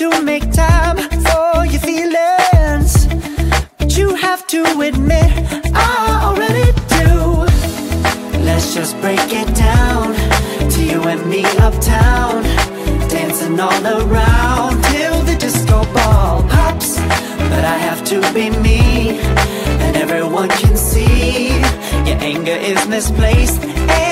to make time for your feelings, but you have to admit I already do. Let's just break it down to you and me uptown, dancing all around till the disco ball pops. But I have to be me, and everyone can see your anger is misplaced.